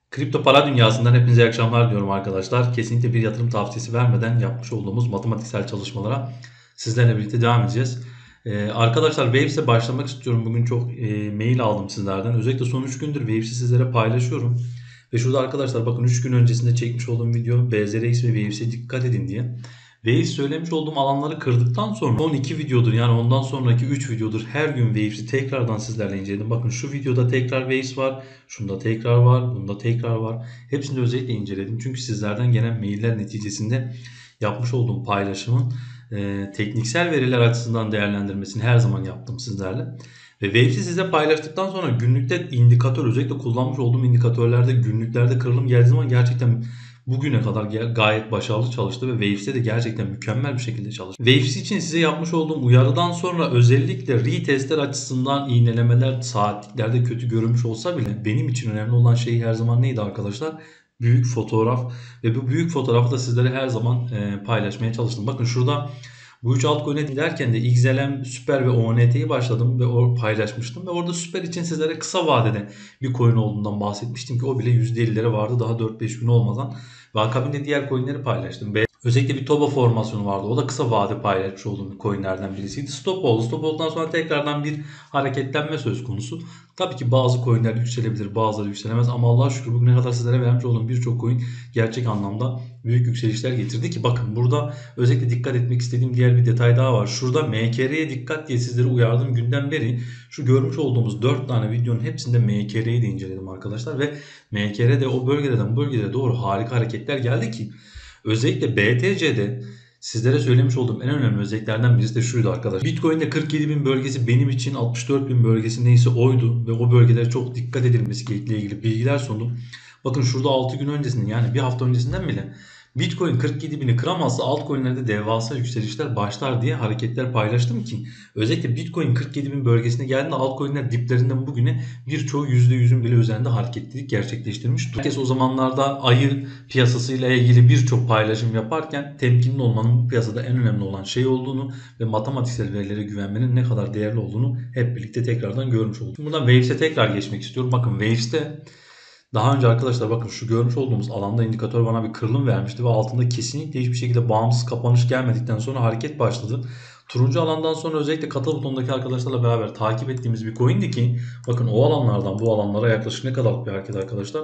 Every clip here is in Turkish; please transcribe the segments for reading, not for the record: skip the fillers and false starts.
Kripto para dünyasından hepinize iyi akşamlar diyorum arkadaşlar. Kesinlikle bir yatırım tavsiyesi vermeden yapmış olduğumuz matematiksel çalışmalara sizlerle birlikte devam edeceğiz. Arkadaşlar Waves'e başlamak istiyorum. Bugün çok mail aldım sizlerden. Özellikle son 3 gündür Waves'i sizlere paylaşıyorum. Ve şurada arkadaşlar bakın 3 gün öncesinde çekmiş olduğum video BZRX ve Waves'e dikkat edin diye. Waves söylemiş olduğum alanları kırdıktan sonra 12 videodur, yani ondan sonraki 3 videodur her gün Waves'i tekrardan sizlerle inceledim. Bakın şu videoda tekrar Waves var. Şunda tekrar var. Bunda tekrar var. Hepsini de özellikle inceledim. Çünkü sizlerden gelen mailler neticesinde yapmış olduğum paylaşımın tekniksel veriler açısından değerlendirmesini her zaman yaptım sizlerle. Ve Waves'i size paylaştıktan sonra günlükte indikatör, özellikle kullanmış olduğum indikatörlerde günlüklerde kırılım geldiği zaman gerçekten bugüne kadar gayet başarılı çalıştı ve Waves'te de gerçekten mükemmel bir şekilde çalıştı. Waves için size yapmış olduğum uyarıdan sonra özellikle retestler açısından iğnelemeler saatliklerde kötü görünmüş olsa bile benim için önemli olan şey her zaman neydi arkadaşlar? Büyük fotoğraf ve bu büyük fotoğrafı da sizlere her zaman paylaşmaya çalıştım. Bakın şurada bu üç altcoin'e giderken de XLM, Süper ve ONT'yi başladım ve paylaşmıştım. Ve orada Süper için sizlere kısa vadede bir coin olduğundan bahsetmiştim ki o bile %50'lere vardı daha 4-5 gün olmadan. Ve akabinde diğer coin'leri paylaştım. Özellikle bir TOBA formasyonu vardı. O da kısa vade paylaşmış olduğum coinlerden birisiydi. Stop oldu. Stop olduktan sonra tekrardan bir hareketlenme söz konusu. Tabii ki bazı coinler yükselebilir, bazıları yükselemez ama Allah'a şükür bugüne kadar sizlere vermiş olduğum birçok coin gerçek anlamda büyük yükselişler getirdi ki bakın burada özellikle dikkat etmek istediğim diğer bir detay daha var. Şurada MKR'ye dikkat diye sizlere uyardığım günden beri şu görmüş olduğumuz 4 tane videonun hepsinde MKR'yi de inceledim arkadaşlar ve MKR'de o bölgeden bu bölgelere doğru harika hareketler geldi ki özellikle BTC'de sizlere söylemiş olduğum en önemli özelliklerden birisi de şuydu arkadaşlar. Bitcoin'de 47.000 bölgesi benim için 64.000 bölgesi neyse oydu ve o bölgelere çok dikkat edilmesi gerektiğiyle ilgili bilgiler sundum. Bakın şurada 6 gün öncesinden, yani bir hafta öncesinden bile Bitcoin 47.000'i kıramazsa altcoin'lerde devasa yükselişler başlar diye hareketler paylaştım ki özellikle Bitcoin 47.000 bölgesine geldiğinde altcoin'ler diplerinden bugüne birçoğu %100'ün bile üzerinde hareketlilik gerçekleştirmiş. Herkes o zamanlarda ayı piyasasıyla ilgili birçok paylaşım yaparken temkinli olmanın bu piyasada en önemli olan şey olduğunu ve matematiksel verilere güvenmenin ne kadar değerli olduğunu hep birlikte tekrardan görmüş olduk. Buradan Waves'e tekrar geçmek istiyorum. Bakın Waves'te daha önce arkadaşlar bakın şu görmüş olduğumuz alanda indikatör bana bir kırılım vermişti ve altında kesinlikle hiçbir şekilde bağımsız kapanış gelmedikten sonra hareket başladı. Turuncu alandan sonra özellikle katıl butonundaki arkadaşlarla beraber takip ettiğimiz bir coin'di ki bakın o alanlardan bu alanlara yaklaşık ne kadarlık bir hareket arkadaşlar?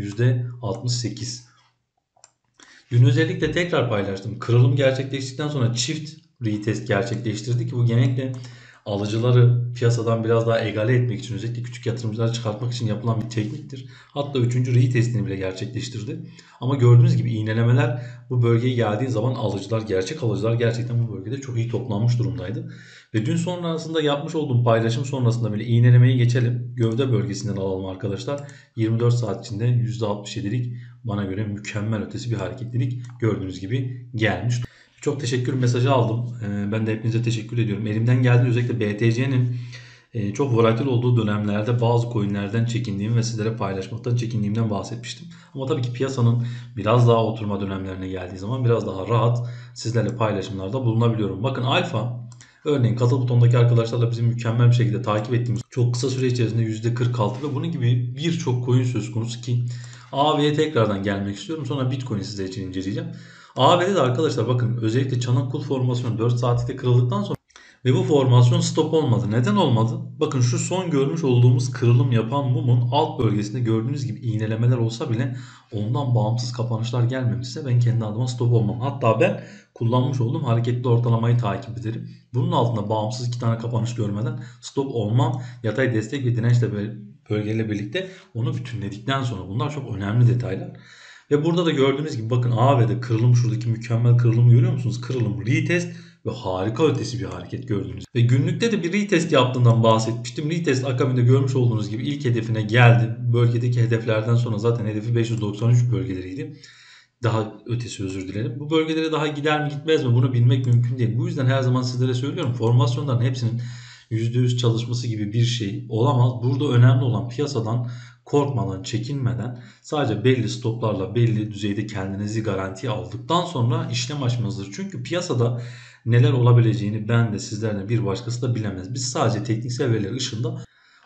%68. Dün özellikle tekrar paylaştım. Kırılım gerçekleştikten sonra çift retest gerçekleştirdi ki bu genellikle alıcıları piyasadan biraz daha egale etmek için, özellikle küçük yatırımcıları çıkartmak için yapılan bir tekniktir. Hatta 3. retestini bile gerçekleştirdi. Ama gördüğünüz gibi iğnelemeler bu bölgeye geldiği zaman alıcılar, gerçek alıcılar gerçekten bu bölgede çok iyi toplanmış durumdaydı. Ve dün sonrasında yapmış olduğum paylaşım sonrasında bile iğnelemeyi geçelim. Gövde bölgesinden alalım arkadaşlar. 24 saat içinde %67'lik bana göre mükemmel ötesi bir hareketlilik gördüğünüz gibi gelmiş. Çok teşekkür mesajı aldım. Ben de hepinize teşekkür ediyorum. Elimden geldiği özellikle BTC'nin çok volatil olduğu dönemlerde bazı coinlerden çekindiğim ve sizlere paylaşmaktan çekindiğimden bahsetmiştim. Ama tabii ki piyasanın biraz daha oturma dönemlerine geldiği zaman biraz daha rahat sizlerle paylaşımlarda bulunabiliyorum. Bakın Alfa örneğin katıl butonundaki arkadaşlarla bizim mükemmel bir şekilde takip ettiğimiz çok kısa süre içerisinde %46 ve bunun gibi birçok coin söz konusu ki AV'ye tekrardan gelmek istiyorum. Sonra Bitcoin'i size için inceleyeceğim. AB'de de arkadaşlar bakın özellikle çanak kul formasyonu 4 saatlikte kırıldıktan sonra ve bu formasyon stop olmadı. Neden olmadı? Bakın şu son görmüş olduğumuz kırılım yapan mumun alt bölgesinde gördüğünüz gibi iğnelemeler olsa bile ondan bağımsız kapanışlar gelmemişse ben kendi adıma stop olmam. Hatta ben kullanmış olduğum hareketli ortalamayı takip ederim. Bunun altında bağımsız 2 tane kapanış görmeden stop olmam. Yatay destek ve dirençle bölgeyle birlikte onu bütünledikten sonra bunlar çok önemli detaylar. Ve burada da gördüğünüz gibi bakın AV'de kırılım, şuradaki mükemmel kırılımı görüyor musunuz? Kırılım, retest ve harika ötesi bir hareket gördünüz. Ve günlükte de bir retest yaptığından bahsetmiştim. Retest akabinde görmüş olduğunuz gibi ilk hedefine geldi. Bölgedeki hedeflerden sonra zaten hedefi 593 bölgeleriydi. Daha ötesi, özür dilerim. Bu bölgelere daha gider mi gitmez mi bunu bilmek mümkün değil. Bu yüzden her zaman sizlere söylüyorum. Formasyonların hepsinin %100 çalışması gibi bir şey olamaz. Burada önemli olan piyasadan korkmadan, çekinmeden sadece belli stoplarla belli düzeyde kendinizi garantiye aldıktan sonra işlem açmanızdır. Çünkü piyasada neler olabileceğini ben de sizlerden bir başkası da bilemez. Biz sadece tekniksel veriler ışığında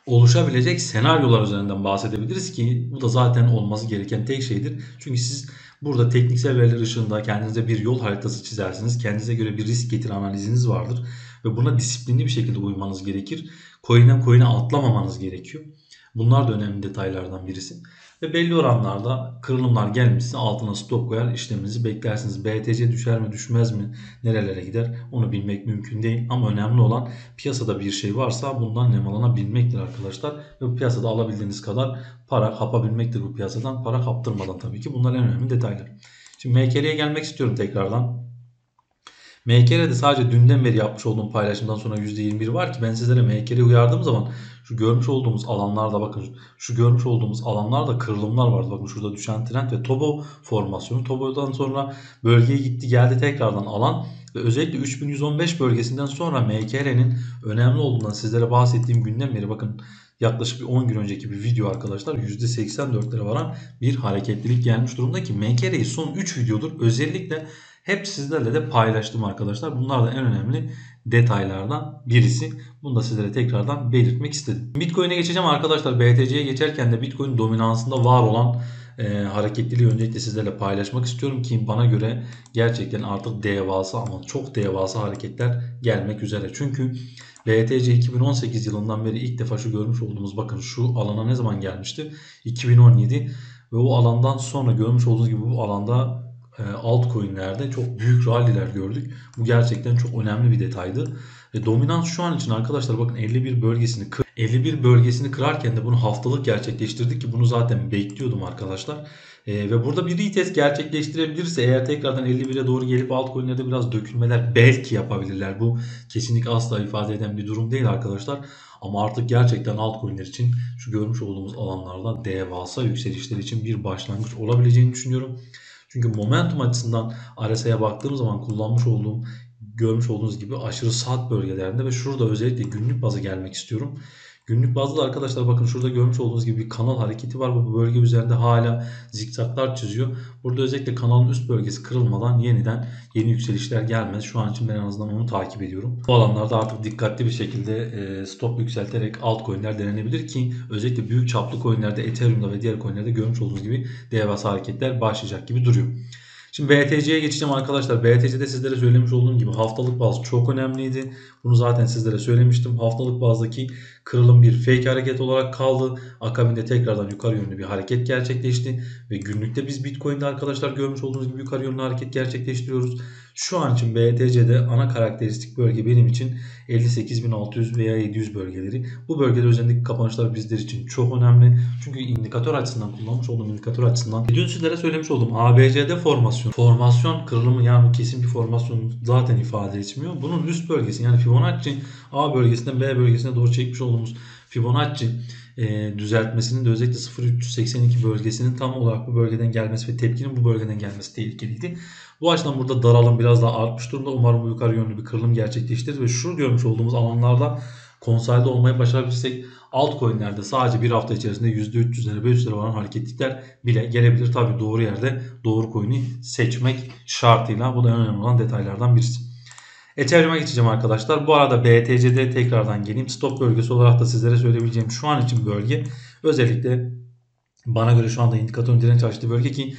oluşabilecek senaryolar üzerinden bahsedebiliriz ki bu da zaten olması gereken tek şeydir. Çünkü siz burada tekniksel veriler ışığında kendinize bir yol haritası çizersiniz. Kendinize göre bir risk getiri analiziniz vardır ve buna disiplinli bir şekilde uymanız gerekir. Coin'e coin'e atlamamanız gerekiyor. Bunlar da önemli detaylardan birisi. Ve belli oranlarda kırılımlar gelmişse altına stop koyar, işleminizi beklersiniz. BTC düşer mi düşmez mi, nerelere gider onu bilmek mümkün değil. Ama önemli olan piyasada bir şey varsa bundan nemalanabilmektir arkadaşlar. Ve bu piyasada alabildiğiniz kadar para kapabilmektir bu piyasadan. Para kaptırmadan tabii ki, bunlar en önemli detaylar. Şimdi MKR'ye gelmek istiyorum tekrardan. MKR'de sadece dünden beri yapmış olduğum paylaşımdan sonra %21 var ki ben sizlere MKR'yi uyardığım zaman şu görmüş olduğumuz alanlarda, bakın şu görmüş olduğumuz alanlarda kırılımlar vardı. Bakın şurada düşen trend ve Tobo formasyonu. Tobo'dan sonra bölgeye gitti geldi tekrardan alan ve özellikle 3115 bölgesinden sonra MKR'nin önemli olduğundan sizlere bahsettiğim günden beri, bakın yaklaşık bir 10 gün önceki bir video arkadaşlar, %84'lere varan bir hareketlilik gelmiş durumda ki MKR'yi son 3 videodur özellikle hep sizlerle de paylaştım arkadaşlar. Bunlar da en önemli detaylardan birisi. Bunu da sizlere tekrardan belirtmek istedim. Bitcoin'e geçeceğim arkadaşlar. BTC'ye geçerken de Bitcoin dominansında var olan hareketliliği öncelikle sizlerle paylaşmak istiyorum ki bana göre gerçekten artık devasa, ama çok devasa hareketler gelmek üzere. Çünkü BTC 2018 yılından beri ilk defa şu görmüş olduğumuz, bakın şu alana ne zaman gelmişti? 2017 ve o alandan sonra görmüş olduğunuz gibi bu alanda altcoin'lerde çok büyük rally'ler gördük. Bu gerçekten çok önemli bir detaydı. Dominans şu an için arkadaşlar bakın 51 bölgesini kırarken de bunu haftalık gerçekleştirdik ki bunu zaten bekliyordum arkadaşlar. Ve burada bir retest gerçekleştirebilirse eğer tekrardan 51'e doğru gelip altcoin'lerde biraz dökülmeler belki yapabilirler. Bu kesinlikle asla ifade eden bir durum değil arkadaşlar. Ama artık gerçekten altcoin'ler için şu görmüş olduğumuz alanlarda devasa yükselişler için bir başlangıç olabileceğini düşünüyorum. Çünkü momentum açısından RSI'ye baktığım zaman kullanmış olduğum, görmüş olduğunuz gibi aşırı sat bölgelerinde ve şurada özellikle günlük bazı gelmek istiyorum. Günlük bazda da arkadaşlar bakın şurada görmüş olduğunuz gibi bir kanal hareketi var. Bu bölge üzerinde hala zikzaklar çiziyor. Burada özellikle kanalın üst bölgesi kırılmadan yeniden yeni yükselişler gelmez. Şu an için ben en azından onu takip ediyorum. Bu alanlarda artık dikkatli bir şekilde stop yükselterek altcoin'ler denenebilir ki özellikle büyük çaplı coin'lerde, Ethereum'da ve diğer coin'lerde görmüş olduğunuz gibi devasa hareketler başlayacak gibi duruyor. Şimdi BTC'ye geçeceğim arkadaşlar. BTC'de sizlere söylemiş olduğum gibi haftalık baz çok önemliydi. Bunu zaten sizlere söylemiştim. Haftalık bazdaki kırılım bir fake hareket olarak kaldı. Akabinde tekrardan yukarı yönlü bir hareket gerçekleşti. Ve günlükte biz Bitcoin'de arkadaşlar görmüş olduğunuz gibi yukarı yönlü hareket gerçekleştiriyoruz. Şu an için BTC'de ana karakteristik bölge benim için 58.600 veya 700 bölgeleri. Bu bölgeler üzerindeki kapanışlar bizler için çok önemli. Çünkü indikatör açısından, kullanmış olduğum indikatör açısından dün sizlere söylemiş olduğum ABCD formasyon kırılımı, yani bu kesin bir formasyon zaten ifade etmiyor. Bunun üst bölgesi yani Fibonacci A bölgesinden B bölgesine doğru çekmiş olduğumuz Fibonacci düzeltmesinin de özellikle 0.382 bölgesinin tam olarak bu bölgeden gelmesi ve tepkinin bu bölgeden gelmesi tehlikeliydi. Bu açıdan burada daralım biraz daha artmış durumda. Umarım bu yukarı yönlü bir kırılım gerçekleştirir ve şu görmüş olduğumuz alanlarda konsolide olmayı başarabilirsek altcoin'lerde sadece bir hafta içerisinde %300'lere 500'lere varan hareketlikler bile gelebilir. Tabi doğru yerde doğru coin'i seçmek şartıyla, bu da en önemli olan detaylardan birisi. Ethereum'a geçeceğim arkadaşlar. Bu arada BTC'de tekrardan geleyim. Stop bölgesi olarak da sizlere söyleyebileceğim şu an için bölge özellikle bana göre şu anda indikatörün direnç açtığı bölge ki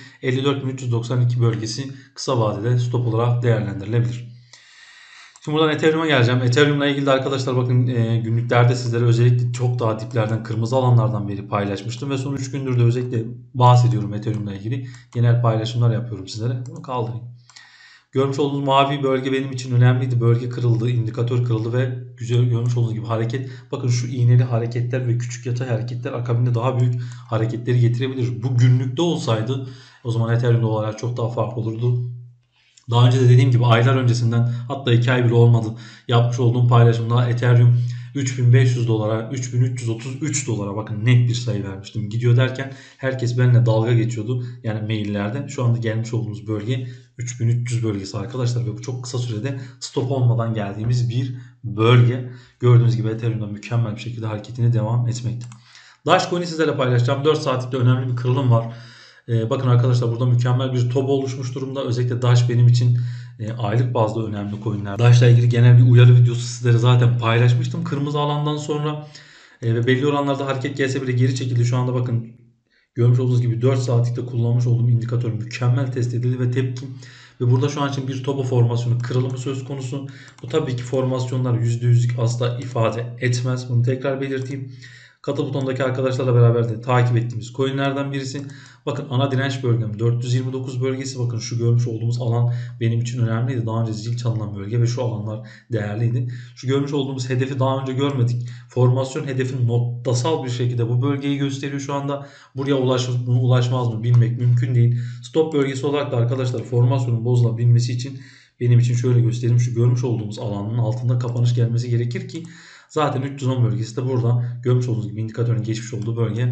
54.392 bölgesi kısa vadede stop olarak değerlendirilebilir. Şimdi buradan Ethereum'a geleceğim. Ethereum'la ilgili de arkadaşlar bakın günlüklerde sizlere özellikle çok daha diplerden, kırmızı alanlardan beri paylaşmıştım. Ve son 3 gündür de özellikle bahsediyorum Ethereum'la ilgili. Genel paylaşımlar yapıyorum sizlere. Bunu kaldırayım. Görmüş olduğunuz mavi bölge benim için önemliydi. Bölge kırıldı, indikatör kırıldı ve güzel görmüş olduğunuz gibi hareket. Bakın şu iğneli hareketler ve küçük yatay hareketler akabinde daha büyük hareketleri getirebilir. Bu günlükte olsaydı o zaman Ethereum olarak çok daha farklı olurdu. Daha önce de dediğim gibi aylar öncesinden, hatta 2 ay bile olmadı, yapmış olduğum paylaşımda Ethereum 3500 dolara, 3333 dolara, bakın net bir sayı vermiştim. Gidiyor derken herkes benimle dalga geçiyordu. Yani maillerden. Şu anda gelmiş olduğumuz bölge 3300 bölgesi arkadaşlar ve bu çok kısa sürede stop olmadan geldiğimiz bir bölge. Gördüğünüz gibi Ethereum'da mükemmel bir şekilde hareketine devam etmekte. Dogecoin'i sizlerle paylaşacağım. 4 saatlikte önemli bir kırılım var. Bakın arkadaşlar burada mükemmel bir top oluşmuş durumda. Özellikle Dash benim için aylık bazda önemli coinler. Dash'la ilgili genel bir uyarı videosu sizlere zaten paylaşmıştım. Kırmızı alandan sonra Ve belli oranlarda hareket gelse bile geri çekildi. Şu anda bakın görmüş olduğunuz gibi 4 saatlikte kullanmış olduğum indikatör mükemmel test edildi ve tepki. Ve burada şu an için bir topo formasyonu kırılımı söz konusu. Bu tabii ki formasyonlar %100'lük asla ifade etmez. Bunu tekrar belirteyim. Katıl butonundaki arkadaşlarla beraber de takip ettiğimiz coinlerden birisi. Bakın ana direnç bölgem 429 bölgesi. Bakın şu görmüş olduğumuz alan benim için önemliydi. Daha önce zil çalınan bölge ve şu alanlar değerliydi. Şu görmüş olduğumuz hedefi daha önce görmedik. Formasyon hedefin noktasal bir şekilde bu bölgeyi gösteriyor şu anda. Buraya ulaşmaz mı bilmek mümkün değil. Stop bölgesi olarak da arkadaşlar formasyonun bozulabilmesi için benim için şöyle göstereyim. Şu görmüş olduğumuz alanın altında kapanış gelmesi gerekir ki zaten 310 bölgesi de burada. Görmüş olduğunuz gibi indikatörün geçmiş olduğu bölge.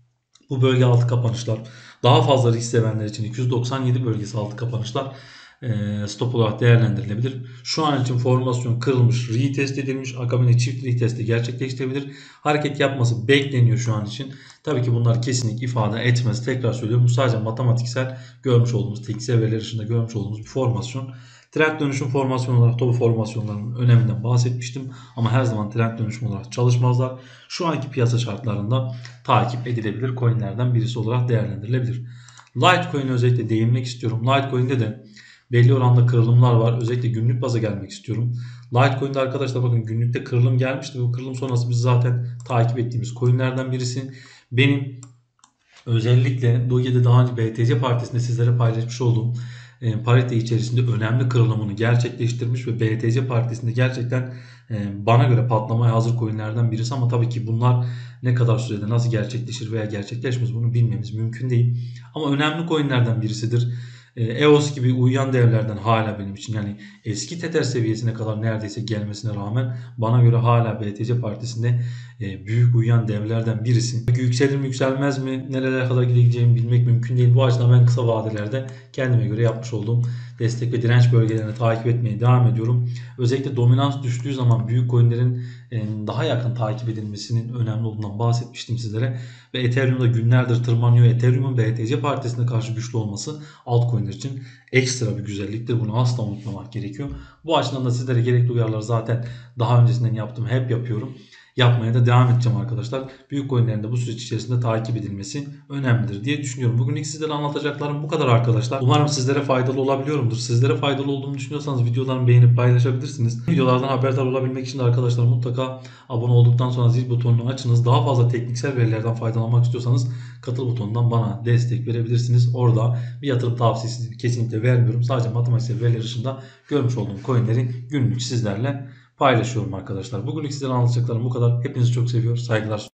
Bu bölge altı kapanışlar. Daha fazla risk sevenler için 297 bölgesi altı kapanışlar stop olarak değerlendirilebilir. Şu an için formasyon kırılmış, retest edilmiş. Akabinde çift retesti gerçekleştirebilir. Hareket yapması bekleniyor şu an için. Tabii ki bunlar kesinlik ifade etmez. Tekrar söylüyorum. Bu sadece matematiksel görmüş olduğumuz, tekniksel veriler dışında görmüş olduğumuz bir formasyon. Trend dönüşüm formasyonu olarak topu formasyonlarının öneminden bahsetmiştim. Ama her zaman trend dönüşüm olarak çalışmazlar. Şu anki piyasa şartlarında takip edilebilir coinlerden birisi olarak değerlendirilebilir. Litecoin'e özellikle değinmek istiyorum. Litecoin'de de belli oranda kırılımlar var. Özellikle günlük baza gelmek istiyorum. Litecoin'de arkadaşlar bakın günlükte kırılım gelmişti. Bu kırılım sonrası biz zaten takip ettiğimiz coinlerden birisi. Benim özellikle Doge'de daha önce BTC partisinde sizlere paylaşmış olduğum parite içerisinde önemli kırılımını gerçekleştirmiş ve BTC partisinde gerçekten bana göre patlamaya hazır coinlerden birisi ama tabii ki bunlar ne kadar sürede nasıl gerçekleşir veya gerçekleşmez bunu bilmemiz mümkün değil. Ama önemli coinlerden birisidir. EOS gibi uyuyan devlerden hala benim için yani eski Tether seviyesine kadar neredeyse gelmesine rağmen bana göre hala BTC partisinde büyük uyuyan devlerden birisi. Yükselir mi yükselmez mi nerelere kadar gideceğimi bilmek mümkün değil. Bu açıdan ben kısa vadelerde kendime göre yapmış olduğum destek ve direnç bölgelerini takip etmeye devam ediyorum. Özellikle dominans düştüğü zaman büyük coinlerin daha yakın takip edilmesinin önemli olduğundan bahsetmiştim sizlere. Ve Ethereum'da günlerdir tırmanıyor. Ethereum'un BTC partisine karşı güçlü olması altcoin'ler için ekstra bir güzelliktir. Bunu asla unutmamak gerekiyor. Bu açıdan da sizlere gerekli uyarılar zaten daha öncesinden yaptım. Hep yapıyorum. Yapmaya da devam edeceğim arkadaşlar. Büyük coinlerin de bu süreç içerisinde takip edilmesi önemlidir diye düşünüyorum. Bugünlük sizlere anlatacaklarım bu kadar arkadaşlar. Umarım sizlere faydalı olabiliyorumdur. Sizlere faydalı olduğunu düşünüyorsanız videolarımı beğenip paylaşabilirsiniz. Videolardan haberdar olabilmek için de arkadaşlar mutlaka abone olduktan sonra zil butonunu açınız. Daha fazla tekniksel verilerden faydalanmak istiyorsanız katıl butonundan bana destek verebilirsiniz. Orada bir yatırım tavsiyesi kesinlikle vermiyorum. Sadece matematiksel veriler dışında görmüş olduğum coinleri günlük sizlerle paylaşıyorum arkadaşlar. Bugünlük sizlere anlatacaklarım bu kadar. Hepinizi çok seviyorum. Saygılar.